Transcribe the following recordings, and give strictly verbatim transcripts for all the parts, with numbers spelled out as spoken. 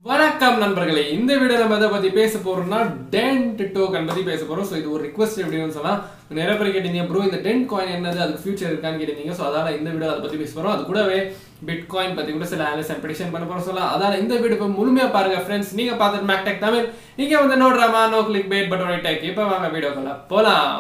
Vanakkam Nanbargale. In the video, we will பேச போறோம்னா Dent token பத்தி பேச போறோம். சோ இது ஒரு ரிக்வெஸ்ட் எப்படின்னு சொன்னா நிறைய பேர் கேட்டீங்க bro இந்த Dent coin என்னது அதுக்கு ஃபியூச்சர் இருக்கான்னு கேட்டீங்க. சோ அதால இந்த வீடியோ அத பத்தி பேச போறோம். அது கூடவே Bitcoin பத்தி கூட சில அனலைஸ் அண்ட் பிரெடிக்ஷன் பண்ண போறோம். சொல்ல அதால இந்த வீடியோ முழுமையா பாருங்க फ्रेंड्स. நீங்க பார்த்துட்டு mactechtamil நீங்க வந்து no drama no click bait பட்டனை டேக். இப்போ வாங்க வீடியோக்குள்ள போலாம்.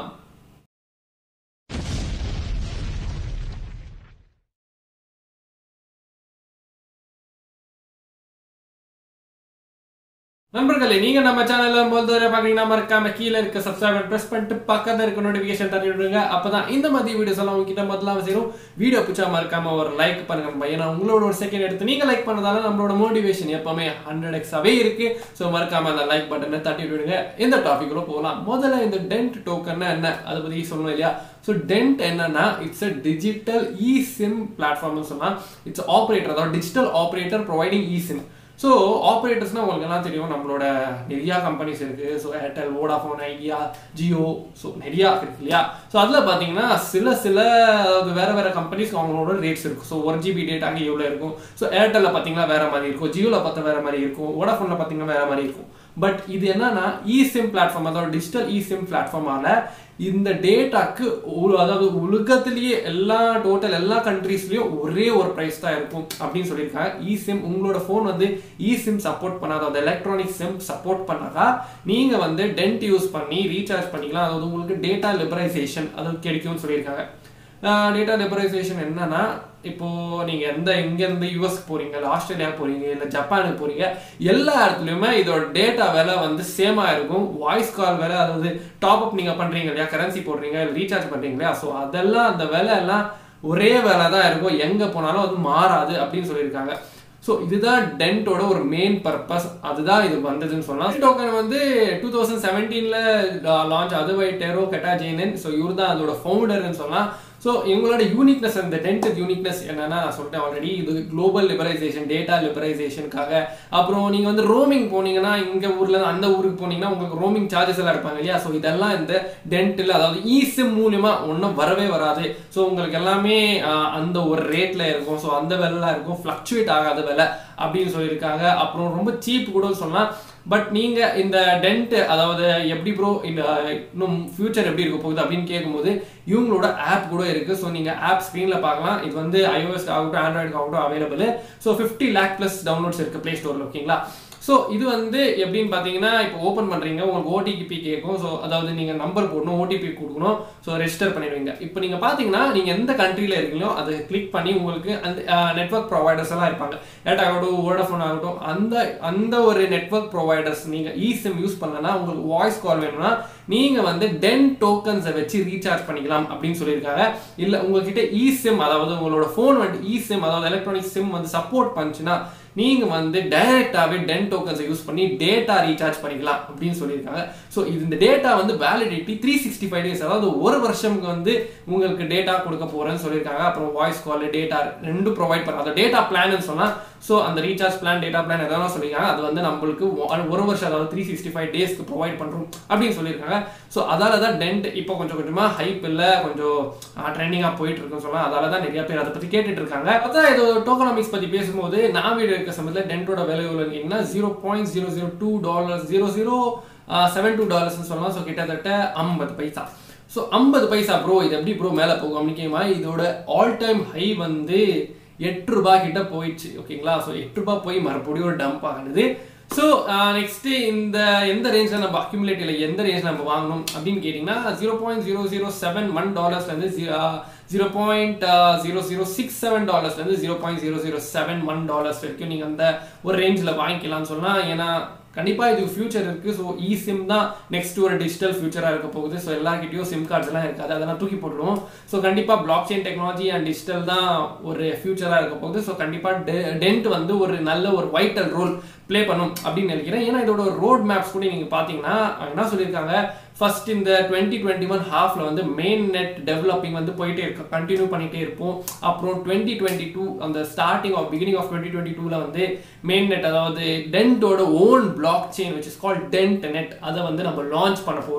நண்பர்களே நீங்க நம்ம சேனல்ல முதல் தடவை பாக்குறீங்கன்னா மறக்காம கீழ இருக்க சப்ஸ்கிரைப் பிரஸ் பண்ணிட்டு பக்கத்துல இருக்க நோட்டிபிகேஷன் தட்டி விடுங்க. அப்பதான் இந்த மாதிரி வீடியோஸ் எல்லாம் உங்ககிட்ட முதல்ல சேரும். வீடியோ பிடிச்சா மறக்காம ஒரு லைக் பண்ணுங்க. ஏன்னா உங்களோட ஒரு செகண்ட் எடுத்து நீங்க லைக் பண்ணதால நம்மளோட மோட்டிவேஷன் எப்பவுமே ஹண்ட்ரட் எக்ஸ் ஆவே இருக்கு. சோ மறக்காம அந்த லைக் பட்டனை தட்டி விடுங்க. இந்த டாபிக்குள்ள போகலாம். முதல்ல இந்த Dent டோக்கன் என்ன அதை பத்தி சொல்லணும் இல்லையா? So Dent என்னன்னா it's a digital eSIM platform சொன்னா it's operator அதாவது digital operator providing eSIM. So ஆப்ரேட்டர்ஸ்னா உங்களுக்கு எல்லாம் தெரியும் நம்மளோட நிறைய கம்பெனிஸ் இருக்கு. So Airtel, Vodafone, Idea, Jio, so நிறையா இருக்கு இல்லையா? ஸோ அதில் பார்த்தீங்கன்னா சில சில அதாவது வேற வேற கம்பெனிஸ்க்கு அவங்களோட ரேட்ஸ் இருக்கும். ஸோ ஒன் ஜிபி டேட்டாங்க எவ்வளோ இருக்கும். ஸோ ஏர்டெல்ல பார்த்தீங்கன்னா வேற மாதிரி இருக்கும், ஜியோவில் பார்த்தா வேற மாதிரி இருக்கும், வோடாஃபோனில் பார்த்தீங்கன்னா வேற மாதிரி இருக்கும். பட் இது என்னன்னா eSIM பிளாட்ஃபார்ம் அதாவது டிஜிட்டல் eSIM பிளாட்ஃபார்மால இந்த டேட்டாக்கு அதாவது உலகத்திலேயே எல்லா டோட்டல் எல்லா கண்ட்ரீஸ்லயும் ஒரே ஒரு பிரைஸ் தான் இருக்கும் அப்படின்னு சொல்லியிருக்காங்க. eSIM உங்களோட போன் வந்து eSIM சப்போர்ட் பண்ணாத அதாவது எலக்ட்ரானிக் சிம் சப்போர்ட் பண்ணாதா நீங்க வந்து Dent யூஸ் பண்ணி ரீசார்ஜ் பண்ணிக்கலாம். அதாவது உங்களுக்கு டேட்டா லிபரைசேஷன் அது கிடைக்கும்னு சொல்லியிருக்காங்க. டேட்டா லிபரைசேஷன் என்னன்னா இப்போ நீங்க எந்த இங்க இருந்து யூஎஸ் போறீங்க, இல்ல ஆஸ்திரேலியா போறீங்க, இல்ல ஜப்பானுக்கு போறீங்க, எல்லா இடத்துலயுமே இதோட டேட்டா விலை வந்து சேமா இருக்கும். வாய்ஸ் கால் விலை அதாவது டாப் அப் நீங்க பண்றீங்க இல்லையா, கரன்சி போடுறீங்க இல்ல ரீசார்ஜ் பண்றீங்க இல்லையா, ஸோ அதெல்லாம் அந்த விலை எல்லாம் ஒரே விலை தான் இருக்கும், எங்க போனாலும் அது மாறாது அப்படின்னு சொல்லியிருக்காங்க. ஸோ இதுதான் டென்ட்டோட ஒரு மெயின் பர்பஸ், அதுதான் இது வந்ததுன்னு சொல்லலாம். டோக்கன் வந்து டூ தௌசண்ட் செவன்டீன்ல லான்ச் அதுவை டெரோ கெட்டா ஜெயினன். ஸோ இவர் தான் அதோட ஃபவுண்டர்னு சொல்லலாம். ஸோ இவங்களோட யூனிக்னஸ் இந்த டென்ட் யூனிக்னஸ் என்னன்னா நான் சொல்லிட்டேன் ஆல்ரெடி, இது குளோபல் லிபரைசேஷன் டேட்டா லிபரைசேஷனுக்காக. அப்புறம் நீங்க வந்து ரோமிங் போனீங்கன்னா இங்க ஊர்ல அந்த ஊருக்கு போனீங்கன்னா உங்களுக்கு ரோமிங் சார்ஜஸ் எல்லாம் எடுப்பாங்க இல்லையா? ஸோ இதெல்லாம் இந்த டென்ட்ல அதாவது eSIM மூலியமா ஒன்றும் வரவே வராது. ஸோ உங்களுக்கு எல்லாமே அந்த ஒரு ரேட்ல இருக்கும். ஸோ அந்த விலை இருக்கும், ஃபிளக்சுவேட் ஆகாத விலை அப்படின்னு சொல்லியிருக்காங்க. அப்புறம் ரொம்ப சீப் கூட சொல்லலாம். பட் நீங்க இந்த Dent அதாவது எப்படி ப்ரோ இந்த இன்னும் ஃபியூச்சர் எப்படி இருக்க போகுது அப்படின்னு கேட்கும்போது இவங்களோட ஆப் கூட இருக்கு. ஸோ நீங்க ஆப் ஸ்கிரீன்ல பார்க்கலாம். இது வந்து iOS ஆகட்டும் ஆண்ட்ராய்டு ஆகட்டும் available. So fifty lakh plus downloads இருக்கு பிளே ஸ்டோர்ல. ஓகேங்களா? ஸோ இது வந்து எப்படின்னு பார்த்தீங்கன்னா இப்போ ஓப்பன் பண்ணுறீங்க உங்களுக்கு ஓடிபி கேட்கும். ஸோ அதாவது நீங்கள் நம்பர் போடணும், ஓடிபி கொடுக்கணும், ஸோ ரெஜிஸ்டர் பண்ணிடுவீங்க. இப்போ நீங்கள் பார்த்தீங்கன்னா நீங்கள் எந்த கண்ட்ரியில் இருக்கீங்களோ அதை கிளிக் பண்ணி உங்களுக்கு அந்த நெட்வொர்க் ப்ரொவைடர்ஸ் எல்லாம் இருப்பாங்க. ஏர்டெல் ஆகட்டும், வோடாஃபோன் ஆகட்டும், அந்த அந்த ஒரு நெட்வொர்க் ப்ரொவைடர்ஸ் நீங்கள் eSIM யூஸ் பண்ணலன்னா உங்களுக்கு வாய்ஸ் கால் வேணும்னா நீங்கள் வந்து Dent டோக்கன்ஸை வச்சு ரீசார்ஜ் பண்ணிக்கலாம் அப்படின்னு சொல்லியிருக்காங்க. இல்லை உங்ககிட்ட eSIM அதாவது உங்களோட ஃபோன் வந்து eSIM அதாவது எலக்ட்ரானிக் சிம் வந்து சப்போர்ட் பண்ணுச்சுன்னா நீங்க வந்து டைரக்டாவே Dent டோக்கன்ஸ் யூஸ் பண்ணி டேட்டா ரீசார்ஜ் பண்ணிக்கலாம் அப்படின்னு சொல்லியிருக்காங்க. ஸோ இது இந்த டேட்டா வந்து validity three sixty five days அதாவது ஒரு வருஷத்துக்கு வந்து உங்களுக்கு டேட்டா கொடுக்க போறேன்னு சொல்லியிருக்காங்க. அப்புறம் வாய்ஸ் கால் டேட்டா ரெண்டும் ப்ரொவைட் பண்ண அந்த டேட்டா பிளான் சொன்னா ஸோ அந்த ரீசார்ஜ் பிளான் டேட்டா பிளான் எதாவது சொல்லியிருக்காங்க. அது வந்து நம்மளுக்கு ஒரு வருஷம் அதாவது த்ரீ சிக்ஸ்டி ஃபைவ் டேஸ்க்கு ப்ரொவைட் பண்றோம் அப்படின்னு சொல்லியிருக்காங்க. ஸோ அதால தான் Dent இப்போ கொஞ்சம் கொஞ்சமா ஹைப் இல்லை கொஞ்சம் ட்ரெண்டிங்கா போயிட்டு இருக்குன்னு சொல்லலாம். அதால தான் நிறைய பேர் அதை பத்தி கேட்டுட்டு இருக்காங்க. அதான் இது டோக்கனாமிக்ஸ் பத்தி பேசும்போது நான் வீடியோ சமயத்தில் டென்ட்டோட விலை எவ்வளோன்னா zero point zero zero two dollars zero zero seven two டாலர்ஸ்னு சொல்லலாம். ஸோ கிட்டத்தட்ட ஐம்பது பைசா. ஸோ ஐம்பது பைசா ப்ரோ இது எப்படி ப்ரோ மேலே போகும் அப்படின்னா இதோட ஆல் டைம் ஹை வந்து எட்டு ரூபாய் கிட்ட போயிடுச்சு. ஓகேங்களா? ஸோ எட்டு ரூபாய் போய் மறுபடியும் ஒரு டம்ப் ஆகுது. ஸோ நெக்ஸ்ட் இந்த எந்த ரேஞ்சில் நம்ம அக்யூமுலேட் இல்லை எந்த ரேஞ்சில் நம்ம வாங்கணும் அப்படின்னு கேட்டிங்கன்னா zero point zero zero seven one டாலர்ஸ்லேருந்து zero point zero zero six seven டாலர்ஸ்லேருந்து zero point zero zero seven one dollars வரைக்கும் நீங்கள் அந்த ஒரு ரேஞ்சில் வாங்கிக்கலாம்னு சொல்லலாம். ஏன்னா கண்டிப்பாக இதுக்கு ஃபியூச்சர் இருக்குது. ஸோ eSIM தான் நெக்ஸ்ட் ஒரு டிஜிட்டல் ஃபியூச்சராக இருக்க போகுது. ஸோ எல்லாருக்கிட்டையும் சிம் கார்ட்ஸ் எல்லாம் இருக்காது, அதெல்லாம் தூக்கி போட்டுருவோம். ஸோ கண்டிப்பாக blockchain technology and digital தான் ஒரு ஃபியூச்சராக இருக்க போகுது. ஸோ கண்டிப்பாக Dent வந்து ஒரு நல்ல ஒரு வைட்டல் ரோல் பிளே பண்ணும் அப்படின்னு நினைக்கிறேன். ஏன்னா இதோட ரோட் மேப்ஸ் கூட நீங்கள் பார்த்தீங்கன்னா என்ன சொல்லியிருக்காங்க, ஃபர்ஸ்ட் இந்த டுவெண்ட்டி டுவெண்ட்டி ஒன் ஹாஃப்ல வந்து மெயின் நெட் டெவலப்பிங் வந்து போயிட்டே இருக்கு, கண்டினியூ பண்ணிட்டே இருப்போம். அப்புறம் டுவெண்ட்டி டுவெண்ட்டி டூ அந்த starting of beginning of twenty twenty டூல வந்து மெயின் நெட் அதாவது டென்ட்டோட own blockchain which is called Dent net அதை வந்து நம்ம லான்ச் பண்ண போறோம்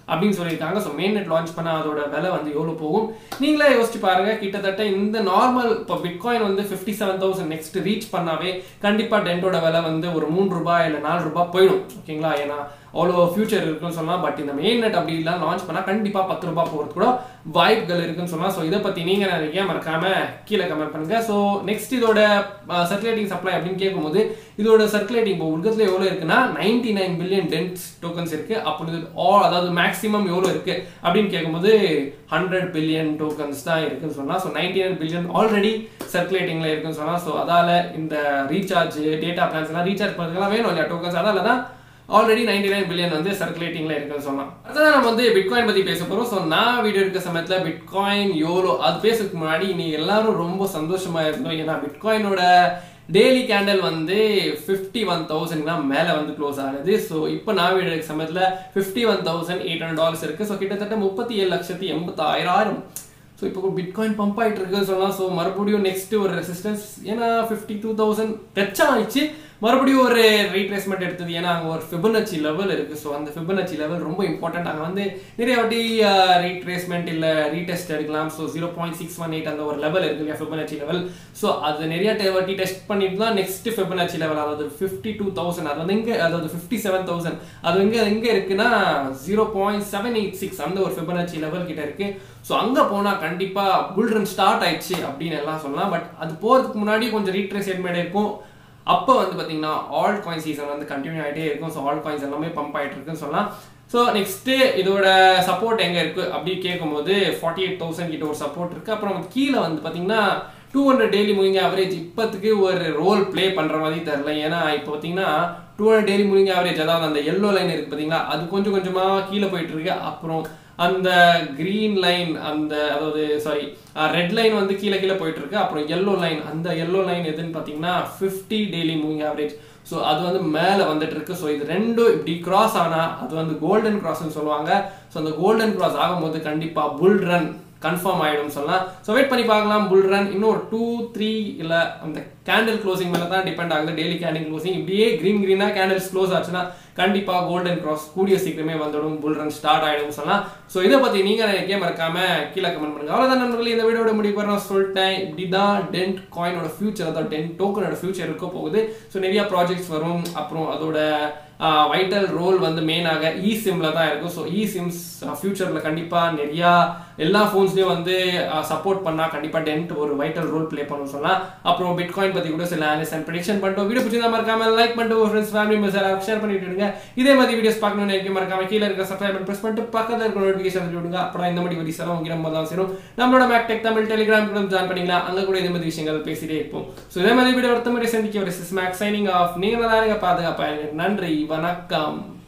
அப்படின்னு சொல்லியிருக்காங்க. ஸோ மெயின் நெட் லான்ச் பண்ணால் அதோட விலை வந்து எவ்வளோ போகும் நீங்களே யோசிச்சு பாருங்க. கிட்டத்தட்ட இந்த நார்மல் இப்போ பிட்காயின் வந்து fifty seven thousand next reach பண்ணாவே கண்டிப்பாக டென்ட்டோட விலை வந்து ஒரு மூணு ரூபாய் இல்லை நாலு ரூபாய் போயிடும். ஓகேங்களா, ஏன்னா அவ்வளோ ஃபியூச்சர் இருக்குன்னு சொல்லலாம். பட் இந்த மெயின் நெட் அப்படி இல்லாம் லான்ச் பண்ணால் கண்டிப்பாக பத்து ரூபாய் போகிறது கூட வாய்ப்புகள் இருக்குன்னு சொல்லலாம். ஸோ இதை பற்றி நீங்கள் நிறைய மறக்காம கீழே கமெண்ட் பண்ணுங்க. ஸோ நெக்ஸ்ட் இதோட சர்க்குலேட்டிங் சப்ளை அப்படின்னு கேட்கும்போது இதோட சர்க்குலேட்டிங் இப்போ உலகத்தில் எவ்வளோ இருக்குன்னா ninety nine billion Dent tokens இருக்கு. அப்படி ஆல் அதாவது மேக்ஸிமம் எவ்வளோ இருக்கு அப்படின்னு கேட்கும்போது ஹண்ட்ரட் பில்லியன் டோக்கன்ஸ் தான் இருக்குன்னு சொல்லலாம். So ninety nine billion already சர்க்குலேட்டிங்ல இருக்குன்னு சொல்லலாம். ஸோ அதால இந்த ரீசார்ஜ் டேட்டா பிளான்ஸ் எல்லாம் ரீசார்ஜ் பண்ணுறதுலாம் வேணும் இல்லையா டோக்கன்ஸ், அதால தான் ஆல்ரெடி நைன்டி நைன் பில்லியன் வந்து சர்க்குலேட்டிங்ல இருக்குன்னு சொல்லலாம். அதான் நம்ம வந்து பிட்காயின் பத்தி பேச போறோம். ஸோ நான் வீடியோ எடுக்க சமயத்துல பிட்காயின் யோலோ அது பேசுறதுக்கு முன்னாடி நீங்க எல்லாரும் ரொம்ப சந்தோஷமா இருந்தோம். ஏன்னா பிட்காயினோட டெய்லி கேண்டல் வந்து ஃபிஃப்டி ஒன் தௌசண்ட் தான் மேலே வந்து க்ளோஸ் ஆகுது. ஸோ இப்போ நான் வீடியோ எடுக்க சமயத்தில் fifty one thousand eight hundred dollars இருக்கு. ஸோ கிட்டத்தட்ட முப்பத்தி ஏழு லட்சத்தி எண்பத்தாயிரம். ஸோ இப்போ பிட்காயின் பம்ப் ஆகிட்டு இருக்குன்னு சொல்லலாம். ஸோ மறுபடியும் நெக்ஸ்ட் ஒரு ரெசிஸ்டன்ஸ் ஏன்னா ஃபிஃப்டி டூ தௌசண்ட் டச் ஆயிடுச்சு. மறுபடியும் ஒரு ரீட்ரேஸ்மெண்ட் எடுத்தது ஏன்னா அங்கே ஒரு ஃபிபனச்சி லெவல் இருக்கு. ஸோ அந்த ஃபிபனச்சி லெவல் ரொம்ப இம்பார்ட்டன்ட். அங்கே வந்து நிறைய வாட்டி ரீட்ரேஸ்மெண்ட் இல்லை ரீடெஸ்ட் எடுக்கலாம். So zero point six one eight அந்த ஒரு லெவல் இருக்கு இல்லையா ஃபிபனச்சி லெவல். ஸோ அது நிறைய வாட்டி டெஸ்ட் பண்ணிட்டு தான் நெக்ஸ்ட் ஃபிபனச்சி லெவல் அதாவது ஃபிஃப்டி டூ தௌசண்ட் அது வந்து எங்கே அதாவது ஃபிஃப்டி செவன் தௌசண்ட் அது எங்கே எங்கே இருக்குன்னா zero point seven eight six அந்த ஒரு ஃபிபனச்சி லெவல் கிட்ட இருக்கு. ஸோ அங்கே போனால் கண்டிப்பாக புல் ரன் ஸ்டார்ட் ஆயிடுச்சு அப்படின்னு எல்லாம் சொல்லலாம். பட் அது போகிறதுக்கு முன்னாடி கொஞ்சம் ரீட்ரேஸ்மெண்ட் இருக்கும். அப்போ வந்து பார்த்தீங்கன்னா ஆல் காயின் சீசன் வந்து கண்டினியூ ஆகிட்டே இருக்கும். ஸோ ஆல் காயின்ஸ் எல்லாமே பம்ப் ஆகிட்டு இருக்குன்னு சொல்லலாம். ஸோ நெக்ஸ்ட்டு இதோட சப்போர்ட் எங்கே இருக்குது அப்படி கேட்கும்போது ஃபார்ட்டி எயிட் தௌசண்ட் கிட்ட ஒரு சப்போர்ட் இருக்குது. அப்புறம் கீழே வந்து பார்த்தீங்கன்னா two hundred daily moving average இப்போத்துக்கு ஒரு ரோல் ப்ளே பண்ணுற மாதிரி தெரில. ஏன்னா இப்போ பார்த்தீங்கன்னா two hundred daily moving average அதாவது அந்த எல்லோ லைன் இருக்குது பார்த்தீங்களா அது கொஞ்சம் கொஞ்சமாக கீழே போயிட்டு இருக்கு. அப்புறம் அந்த கிரீன் லைன் அந்த அதாவது சாரி ரெட் லைன் வந்து கீழே கீழே போயிட்டு இருக்கு. அப்புறம் எல்லோ லைன் அந்த எல்லோ லைன் எதுன்னு பார்த்தீங்கன்னா fifty daily moving average. So அது வந்து மேலே வந்துட்டு இருக்கு. ஸோ இது ரெண்டும் இப்படி கிராஸ் ஆனால் அது வந்து கோல்டன் கிராஸ்ன்னு சொல்லுவாங்க. ஸோ அந்த கோல்டன் கிராஸ் ஆகும்போது கண்டிப்பாக புல் ரன் கன்ஃபார்ம் ஆகிடும் சொல்லலாம். ஸோ வெயிட் பண்ணி பார்க்கலாம் புல் ரன் இன்னும் ஒரு டூ த்ரீ இல்லை அந்த கேண்டில் க்ளோசிங் மேலே தான் டிபெண்ட் ஆகுது. டெய்லி கேண்டில் க்ளோசிங் இப்படியே கிரீன் கிரீனாக கேண்டில்ஸ் க்ளோஸ் ஆச்சுன்னா கண்டிப்பாக கோல்டன் கிராஸ் கூடிய சீக்கிரமே வந்துடும் புல் ரன் ஸ்டார்ட் ஆகிடும் சொல்லலாம். ஸோ இதை பற்றி நீங்கள் நினைக்க மறக்காம கீழே கமெண்ட் பண்ணுங்க. அவ்வளோதான் நண்பர்களே, இந்த வீடியோட முடிவு நான் சொல்லிட்டேன். இப்படி தான் டென்ட் காயினோட ஃபியூச்சர் அதாவது டென்ட் டோக்கனோட ஃபியூச்சர் இருக்க போகுது. ஸோ நிறைய ப்ராஜெக்ட்ஸ் வரும். அப்புறம் அதோட வைட்டல் ரோல் வந்து மெயினாக இ சிம்ல தான் இருக்கும். ஸோ இ சிம்ஸ் ஃபியூச்சரில் கண்டிப்பாக நிறையா எல்லா ஃபோன்ஸ்லையும் வந்து சப்போர்ட் பண்ணால் கண்டிப்பாக டென்ட் ஒரு வைட்டல் ரோல் ப்ளே பண்ணணும் சொல்லலாம். அப்புறம் பிட்காயின் பற்றி கூட சில அனலிசிஸ் அண்ட் ப்ரெடிக்ஷன் பண்ணிட்டோம். வீடியோ பிடிச்சதா மறக்காம லைக் பண்ணிட்டு உங்கள் ஃப்ரெண்ட்ஸ் ஃபேமிலி மெம்பர்ஸ் எல்லாரும் ஷேர் பண்ணிட்டு விடுங்க. இதே மாதிரி வீடியோஸ் பார்க்கணும்னு நினைக்க மறக்காம கீழே இருக்க சப்ஸ்கிரைப் ப்ரெஸ் பண்ணிட்டு பக்கத்தில் இருக்க நோட்டிஃபிகேஷன் விடுங்க. அப்புறம் இந்த மாதிரி வீடியோஸ் எல்லாம் உங்களுக்கு நம்ம தான் சேரும். நம்மளோட மேக்டெக் தமிழ் டெலிகிராம் கூட ஜாயின் பண்ணிக்கலாம். அங்கே கூட இதே மாதிரி விஷயங்கள் பேசிட்டே இருப்போம். ஸோ இதே மாதிரி வீடியோ ஒருத்த மாதிரி சந்திக்க ஒரு சிஸ் மேக் சைனிங் ஆஃப். நீங்கள் நல்லா பாதுகாப்பாக நன்றி, வணக்கம்.